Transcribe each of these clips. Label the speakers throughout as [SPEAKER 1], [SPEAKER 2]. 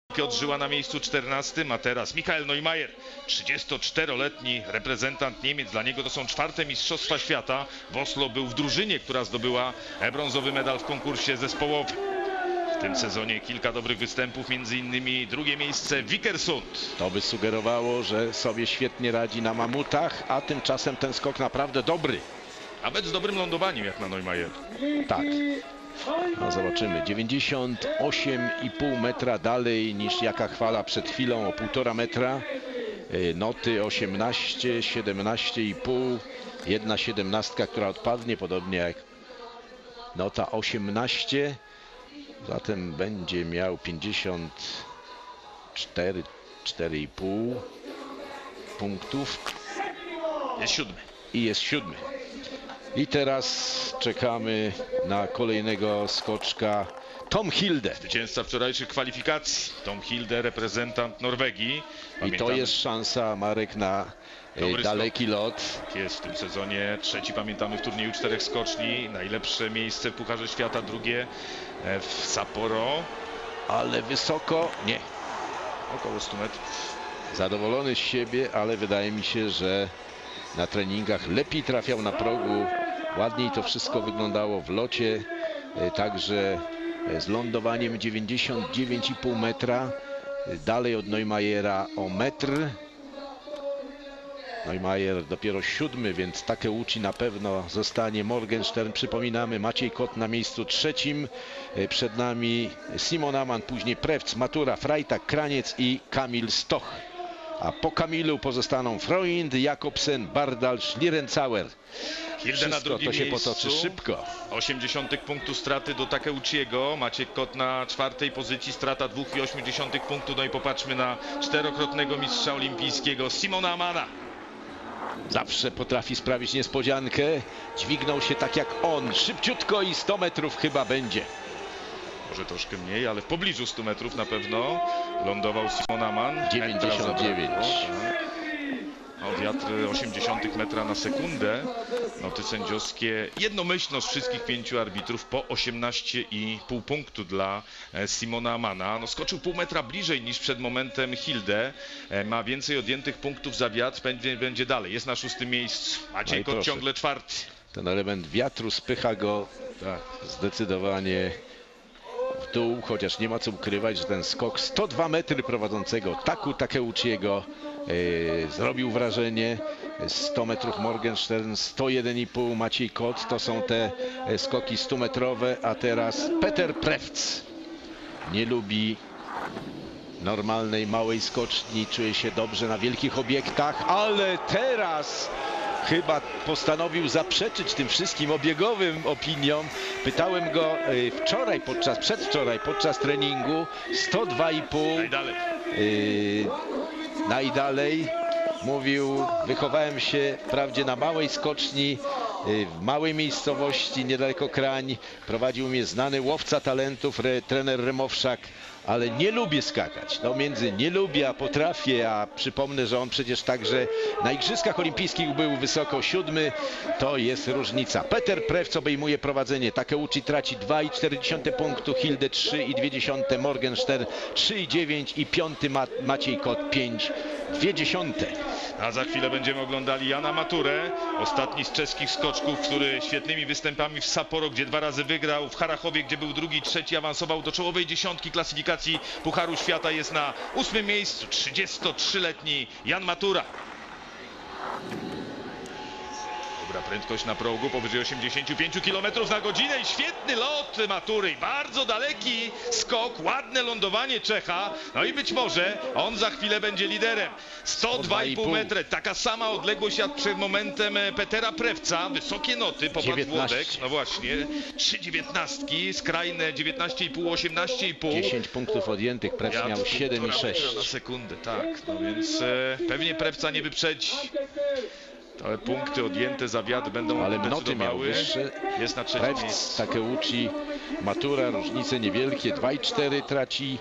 [SPEAKER 1] Piotr Żyła na miejscu 14, a teraz Michael Neumayer, 34-letni reprezentant Niemiec. Dla niego to są 4. Mistrzostwa Świata. W Oslo był w drużynie, która zdobyła brązowy medal w konkursie zespołowym. W tym sezonie kilka dobrych występów, między innymi drugie miejsce Vikersund.
[SPEAKER 2] To by sugerowało, że sobie świetnie radzi na mamutach, a tymczasem ten skok naprawdę dobry.
[SPEAKER 1] Nawet z dobrym lądowaniem jak na Neumayer.
[SPEAKER 2] Tak. No zobaczymy, 98,5 metra dalej niż jaka chwala przed chwilą, o 1,5 metra. Noty 18, 17,5, 1,17, która odpadnie, podobnie jak nota 18. Zatem będzie miał 54,5 punktów.
[SPEAKER 1] Jest 7.
[SPEAKER 2] I jest 7. I teraz czekamy na kolejnego skoczka, Tom Hilde.
[SPEAKER 1] Zwycięzca wczorajszych kwalifikacji. Tom Hilde, reprezentant Norwegii. Pamiętamy,
[SPEAKER 2] I to jest szansa, Marek, na daleki lot.
[SPEAKER 1] Jest w tym sezonie 3. Pamiętamy w turnieju 4 skoczni. Najlepsze miejsce w Pucharze Świata, drugie w Sapporo.
[SPEAKER 2] Ale wysoko, nie.
[SPEAKER 1] Około 100 metrów.
[SPEAKER 2] Zadowolony z siebie, ale wydaje mi się, że na treningach lepiej trafiał na progu. Ładniej to wszystko wyglądało w locie. Także z lądowaniem 99,5 metra. Dalej od Neumayera o metr. Neumayer dopiero 7, więc Takeuchi na pewno zostanie. Morgenstern, przypominamy, Maciej Kot na miejscu 3. Przed nami Simon Amann, później Prevc, Matura, Freitag, Kraniec i Kamil Stoch. A po Kamilu pozostaną Freund, Jakobsen, Bardal, Schlierenzauer.
[SPEAKER 1] Hilde na drugim
[SPEAKER 2] to się
[SPEAKER 1] miejscu.
[SPEAKER 2] potoczy szybko.
[SPEAKER 1] 0,8 punktu straty do Takeuchiego. Maciek Kot na 4. pozycji, strata 2,8 punktu. No i popatrzmy na 4-krotnego mistrza olimpijskiego Simona Amanna.
[SPEAKER 2] Zawsze potrafi sprawić niespodziankę. Dźwignął się tak jak on, szybciutko, i 100 metrów chyba będzie.
[SPEAKER 1] Może troszkę mniej, ale w pobliżu 100 metrów na pewno lądował Simon Amann.
[SPEAKER 2] 99.
[SPEAKER 1] O, wiatr 0,8 metra na sekundę. Noty sędziowskie jednomyślność wszystkich 5 arbitrów po 18,5 punktu dla Simona Amanna. No, skoczył pół metra bliżej niż przed momentem Hilde. Ma więcej odjętych punktów za wiatr, będzie dalej. Jest na 6. miejscu. Maciej Kot ciągle 4.
[SPEAKER 2] Ten element wiatru spycha go zdecydowanie w dół, chociaż nie ma co ukrywać, że ten skok 102 metry prowadzącego Takeuchiego zrobił wrażenie. 100 metrów Morgenstern, 101,5 Maciej Kot. To są te skoki 100-metrowe, a teraz Peter Prevc nie lubi normalnej małej skoczni, czuje się dobrze na wielkich obiektach, ale teraz chyba postanowił zaprzeczyć tym wszystkim obiegowym opiniom. Pytałem go przedwczoraj podczas treningu. 102,5 najdalej. Mówił, wychowałem się wprawdzie na małej skoczni, w małej miejscowości niedaleko Krań. Prowadził mnie znany łowca talentów, trener Remowszak, ale nie lubię skakać. No między nie lubię, a potrafię, a przypomnę, że on przecież także na Igrzyskach Olimpijskich był wysoko 7. To jest różnica. Peter Prevc obejmuje prowadzenie. Takeuchi traci 2,4 punktu, Hilde 3,2, Morgenstern 3,9 i 5. Maciej Kot 5,2.
[SPEAKER 1] A za chwilę będziemy oglądali Jana Maturę, ostatni z czeskich skoczków, który świetnymi występami w Sapporo, gdzie 2 razy wygrał, w Harachowie, gdzie był 2. i 3, awansował do czołowej 10 klasyfikacji Pucharu Świata, jest na 8. miejscu, 33-letni Jan Matura. Dobra prędkość na progu, powyżej 85 km na godzinę i świetny lot Matury, i bardzo daleki skok, ładne lądowanie Czecha, no i być może on za chwilę będzie liderem. 102,5 metra, taka sama odległość jak przed momentem Petera Prevca, wysokie noty, popatrz Włodek, no właśnie, 3,19, skrajne 19,5, 18,5.
[SPEAKER 2] 10 punktów odjętych, Prevc miał 7,6
[SPEAKER 1] na sekundę, tak, no więc pewnie Prevca nie wyprzedzi. Ale punkty odjęte za wiatr będą
[SPEAKER 2] noty miał wyższe.
[SPEAKER 1] Jest na 3. miejscu.
[SPEAKER 2] Takeuchi, Matura, różnice niewielkie. 2,4 traci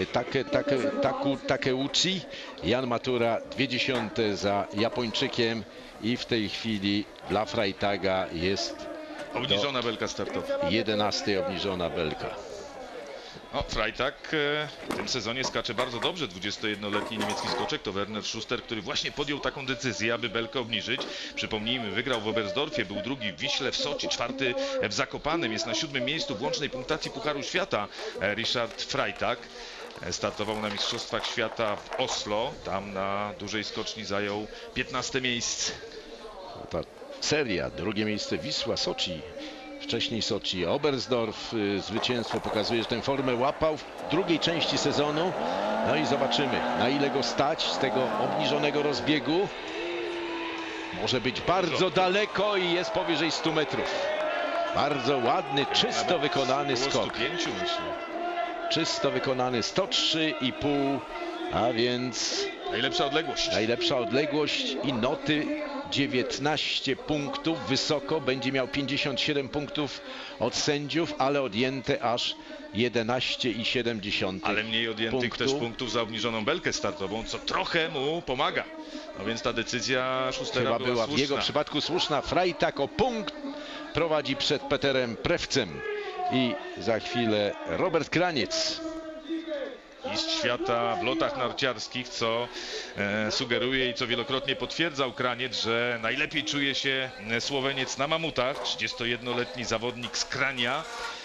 [SPEAKER 2] Takeuchi. Jan Matura 0,2 za Japończykiem i w tej chwili dla Freitaga jest
[SPEAKER 1] obniżona belka startowa.
[SPEAKER 2] 11 obniżona belka.
[SPEAKER 1] No, Freitag w tym sezonie skacze bardzo dobrze. 21-letni niemiecki skoczek to Werner Schuster, który właśnie podjął taką decyzję, aby belkę obniżyć. Przypomnijmy, wygrał w Oberstdorfie, był drugi w Wiśle, w Soczi, czwarty w Zakopanem. Jest na 7. miejscu w łącznej punktacji Pucharu Świata Richard Freitag. Startował na Mistrzostwach Świata w Oslo. Tam na dużej skoczni zajął 15. miejsce.
[SPEAKER 2] Ta seria, drugie miejsce Wisła, Soczi. Wcześniej Soczi, Oberstdorf, zwycięstwo pokazuje, że tę formę łapał w drugiej części sezonu. No i zobaczymy, na ile go stać z tego obniżonego rozbiegu. Może być bardzo daleko i jest powyżej 100 metrów. Bardzo ładny, czysto wykonany skok.
[SPEAKER 1] 105, myślę.
[SPEAKER 2] Czysto wykonany 103,5, a więc najlepsza odległość i noty 19 punktów, wysoko, będzie miał 57 punktów od sędziów, ale odjęte aż 11,7
[SPEAKER 1] ale mniej odjętych też punktów za obniżoną belkę startową, co trochę mu pomaga. No więc ta decyzja Schustera
[SPEAKER 2] była
[SPEAKER 1] słuszna.
[SPEAKER 2] w jego przypadku słuszna. Freitag o punkt prowadzi przed Peterem Prewcem i za chwilę Robert Kraniec.
[SPEAKER 1] Mistrz świata w lotach narciarskich, co sugeruje i co wielokrotnie potwierdzał Kraniec, że najlepiej czuje się Słoweniec na mamutach. 31-letni zawodnik z Krania.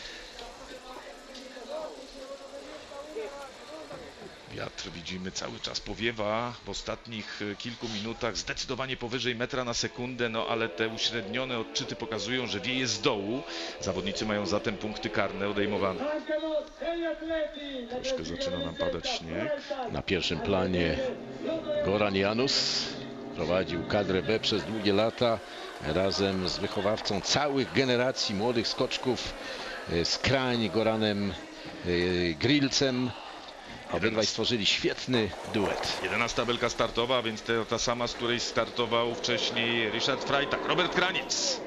[SPEAKER 1] Wiatr, widzimy, cały czas powiewa w ostatnich kilku minutach zdecydowanie powyżej metra na sekundę, no ale te uśrednione odczyty pokazują, że wieje z dołu. Zawodnicy mają zatem punkty karne odejmowane. Troszkę zaczyna nam padać śnieg.
[SPEAKER 2] Na pierwszym planie Goran Janus prowadził kadrę B przez długie lata razem z wychowawcą całych generacji młodych skoczków z Krań, Goranem Grilcem. Obydwaj stworzyli świetny duet.
[SPEAKER 1] 11. belka startowa, więc ta sama, z której startował wcześniej Richard Freitag. Robert Kraniec.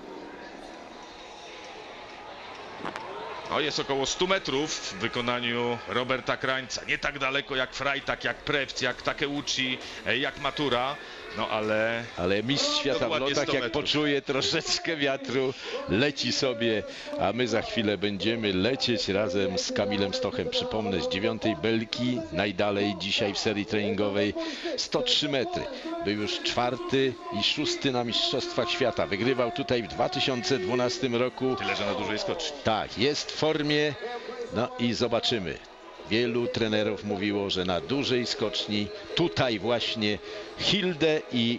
[SPEAKER 1] No, jest około 100 metrów w wykonaniu Roberta Krańca. Nie tak daleko jak Freitag, jak Prewc, jak Takeuchi, jak Matura. No ale
[SPEAKER 2] mistrz świata w lotach, jak poczuje troszeczkę wiatru, leci sobie, a my za chwilę będziemy lecieć razem z Kamilem Stochem. Przypomnę, z 9. belki, najdalej dzisiaj w serii treningowej 103 metry. Był już 4. i 6. na Mistrzostwach Świata. Wygrywał tutaj w 2012 roku.
[SPEAKER 1] Tyle, że na dużej skoczni.
[SPEAKER 2] Tak, jest w formie, no i zobaczymy. Wielu trenerów mówiło, że na dużej skoczni tutaj właśnie Hilde i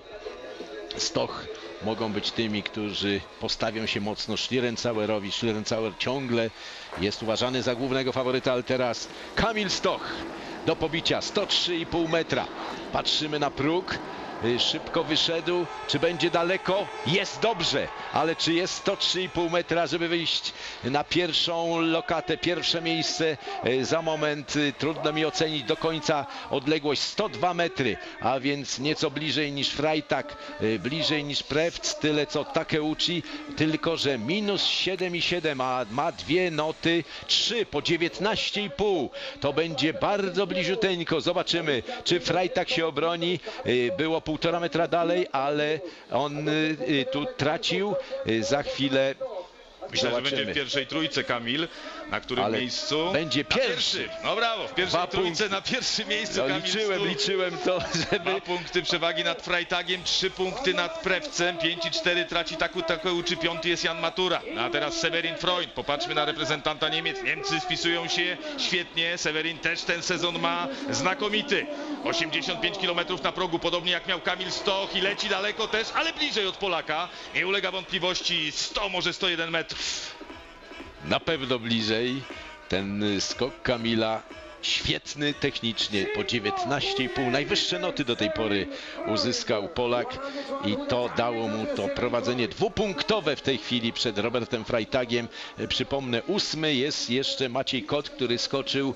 [SPEAKER 2] Stoch mogą być tymi, którzy postawią się mocno Schlierenzauerowi. Schlierenzauer ciągle jest uważany za głównego faworyta, ale teraz Kamil Stoch do pobicia 103,5 metra. Patrzymy na próg. Szybko wyszedł, czy będzie daleko? Jest dobrze, ale czy jest 103,5 metra, żeby wyjść na pierwszą lokatę, pierwsze miejsce? Za moment trudno mi ocenić do końca odległość 102 metry, a więc nieco bliżej niż Freitag, bliżej niż Prewc, tyle co Takeuchi, tylko że minus 7,7, a ma dwie noty 3 po 19,5. To będzie bardzo bliziuteńko. Zobaczymy, czy Freitag się obroni. Było 1,5 metra dalej, ale on tu tracił. Za chwilę
[SPEAKER 1] myślę,
[SPEAKER 2] zobaczymy.
[SPEAKER 1] że będzie w pierwszej trójce Kamil, na którym miejscu?
[SPEAKER 2] Będzie pierwszy.
[SPEAKER 1] No brawo, w pierwszej trójce na pierwszym miejscu Kamil
[SPEAKER 2] liczyłem to, żeby...
[SPEAKER 1] 2 punkty przewagi nad Freitagiem, 3 punkty nad Prewcem, 5,4 traci Takeuchi, 5 jest Jan Matura. A teraz Severin Freund. Popatrzmy na reprezentanta Niemiec. Niemcy wpisują się świetnie. Severin też ten sezon ma znakomity. 85 km na progu, podobnie jak miał Kamil Stoch i leci daleko też, ale bliżej od Polaka. Nie ulega wątpliwości, 100, może 101 metrów.
[SPEAKER 2] Na pewno bliżej. Ten skok Kamila świetny technicznie, po 19,5, najwyższe noty do tej pory uzyskał Polak i to dało mu to prowadzenie dwupunktowe w tej chwili przed Robertem Freitagiem. Przypomnę, 8. jest jeszcze Maciej Kot, który skoczył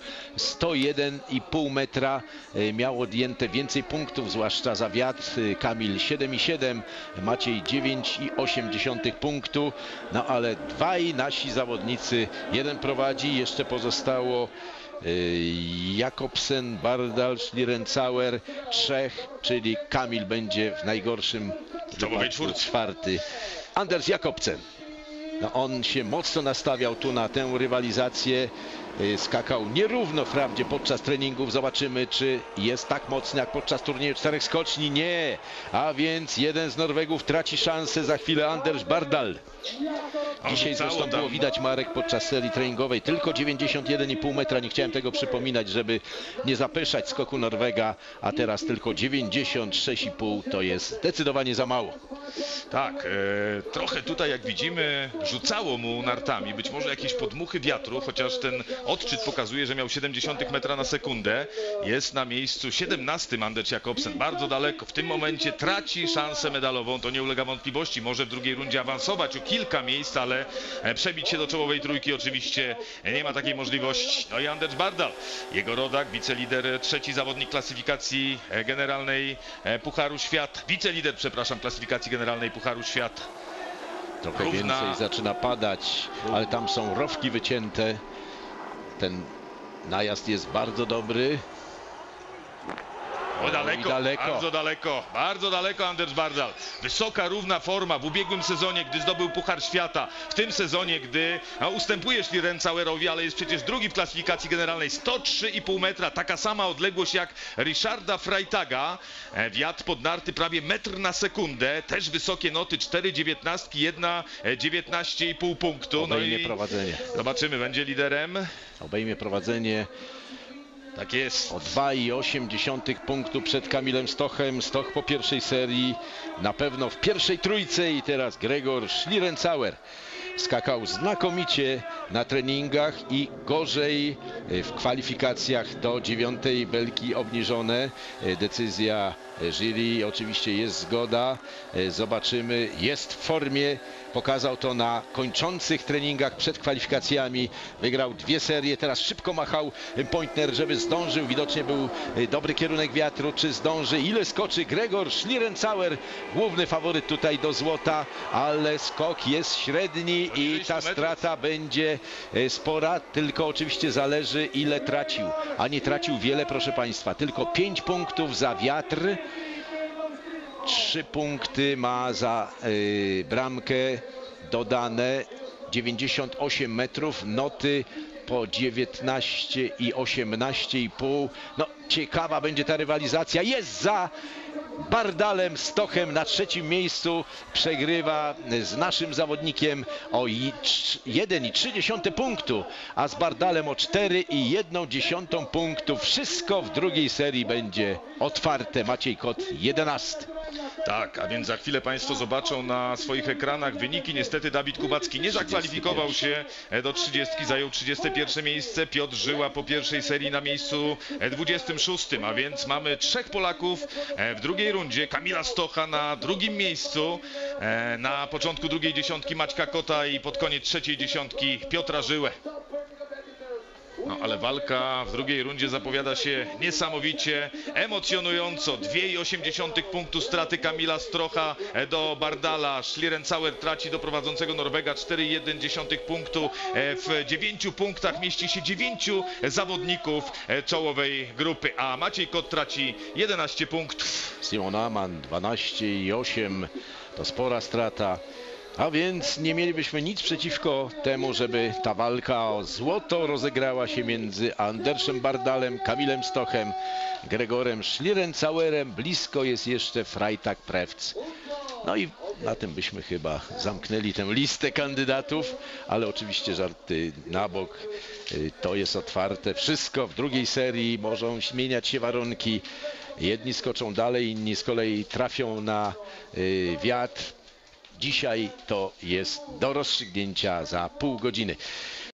[SPEAKER 2] 101,5 metra, miał odjęte więcej punktów, zwłaszcza za wiatr. Kamil 7,7, Maciej 9,8 punktu, no ale dwaj nasi zawodnicy, jeden prowadzi, jeszcze pozostało Jakobsen, Bardal, Schlierenzauer, 3, czyli Kamil będzie w najgorszym wypadku 4. Anders Jakobsen. No on się mocno nastawiał tu na tę rywalizację. skakał nierówno wprawdzie podczas treningów. Zobaczymy, czy jest tak mocny jak podczas turnieju 4 skoczni. Nie, a więc jeden z Norwegów traci szansę za chwilę, Anders Bardal. Dzisiaj zresztą było widać, Marek, podczas serii treningowej tylko 91,5 metra. Nie chciałem tego przypominać, żeby nie zapeszać skoku Norwega, a teraz tylko 96,5 to jest zdecydowanie za mało.
[SPEAKER 1] Tak, trochę tutaj jak widzimy rzucało mu nartami, być może jakieś podmuchy wiatru, chociaż ten odczyt pokazuje, że miał 70 metra na sekundę. Jest na miejscu 17 Anders Jakobsen, bardzo daleko. W tym momencie traci szansę medalową, to nie ulega wątpliwości. Może w drugiej rundzie awansować o kilka miejsc, ale przebić się do czołowej trójki oczywiście nie ma takiej możliwości. No i Anders Bardal, jego rodak, wicelider, trzeci zawodnik klasyfikacji generalnej Pucharu Świata, wicelider, przepraszam, klasyfikacji generalnej Pucharu Świata.
[SPEAKER 2] Trochę więcej zaczyna padać, ale tam są rowki wycięte. Ten najazd jest bardzo dobry.
[SPEAKER 1] O, daleko, bardzo daleko Anders Bardal. Wysoka, równa forma w ubiegłym sezonie, gdy zdobył Puchar Świata. W tym sezonie, gdy ustępuje Schlierenzauerowi, ale jest przecież drugi w klasyfikacji generalnej. 103,5 metra, taka sama odległość jak Richarda Freitaga. Wiatr pod narty prawie metr na sekundę. Też wysokie noty, 4,19, 1,19,5 punktu.
[SPEAKER 2] Obejmie
[SPEAKER 1] no i
[SPEAKER 2] prowadzenie.
[SPEAKER 1] Zobaczymy, będzie liderem.
[SPEAKER 2] Obejmie prowadzenie.
[SPEAKER 1] Tak jest.
[SPEAKER 2] O 2,8 punktu przed Kamilem Stochem. Stoch po pierwszej serii na pewno w pierwszej trójce i teraz Gregor Schlierenzauer. Skakał znakomicie na treningach i gorzej w kwalifikacjach do 9. belki obniżone. Decyzja jury, oczywiście jest zgoda. Zobaczymy, jest w formie. Pokazał to na kończących treningach przed kwalifikacjami. Wygrał 2 serie, teraz szybko machał Pointner, żeby zdążył. Widocznie był dobry kierunek wiatru. Czy zdąży? Ile skoczy Gregor Schlierenzauer? Główny faworyt tutaj do złota, ale skok jest średni i ta strata będzie spora. Tylko oczywiście zależy, ile tracił. A nie tracił wiele, proszę Państwa. Tylko 5 punktów za wiatr. 3 punkty ma za bramkę dodane, 98 metrów, noty po 19 i 18,5. No, ciekawa będzie ta rywalizacja. Jest za Bardalem, Stochem na trzecim miejscu. Przegrywa z naszym zawodnikiem o 1,3 punktu, a z Bardalem o 4,1 punktu. Wszystko w drugiej serii będzie otwarte. Maciej Kot, 11.
[SPEAKER 1] Tak, a więc za chwilę Państwo zobaczą na swoich ekranach wyniki. Niestety Dawid Kubacki nie zakwalifikował się do 30, zajął 31 miejsce. Piotr Żyła po pierwszej serii na miejscu 26, a więc mamy 3 Polaków w drugiej rundzie. Kamila Stocha na drugim miejscu, na początku drugiej dziesiątki Maćka Kota i pod koniec trzeciej dziesiątki Piotra Żyłę. No, ale walka w drugiej rundzie zapowiada się niesamowicie, emocjonująco. 2,8 punktu straty Kamila Stocha do Bardala. Schlierenzauer traci do prowadzącego Norwega 4,1 punktu. W 9 punktach mieści się 9 zawodników czołowej grupy, a Maciej Kot traci 11 punktów.
[SPEAKER 2] Simon Amann 12,8 to spora strata. A więc nie mielibyśmy nic przeciwko temu, żeby ta walka o złoto rozegrała się między Andersem Bardalem, Kamilem Stochem, Gregorem Schlierenzauerem. Blisko jest jeszcze Freitag Prevc. No i na tym byśmy chyba zamknęli tę listę kandydatów, ale oczywiście żarty na bok. To jest otwarte. Wszystko w drugiej serii, mogą zmieniać się warunki. Jedni skoczą dalej, inni z kolei trafią na wiatr. Dzisiaj to jest do rozstrzygnięcia za pół godziny.